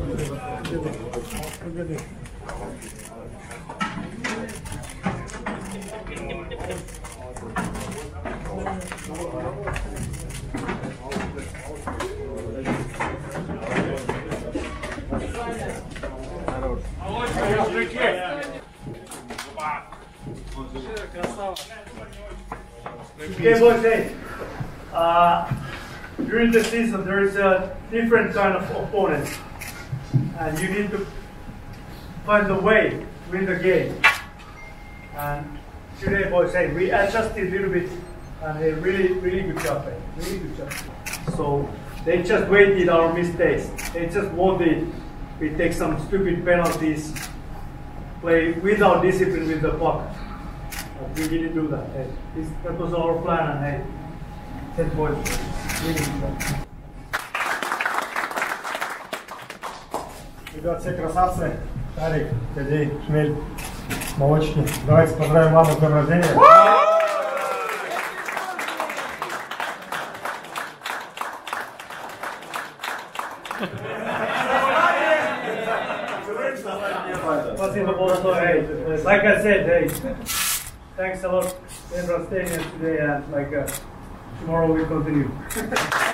Okay, boys, hey. During the season, there is a different kind of opponent, and you need to find the way to win the game. And today, boys, hey, we adjusted a little bit, and a really good job, hey. Really good job. So they just waited our mistakes. They just wanted we take some stupid penalties, play without discipline with the puck. But we didn't do that. Hey. That was our plan, and hey, 10 points. Really good job. Ребят, все красавцы. Тарик, Кадей, Шмель, молочки. Давайте поздравим маму с днем рождения. Like I said, hey, thanks a lot for staying here today, and tomorrow we continue.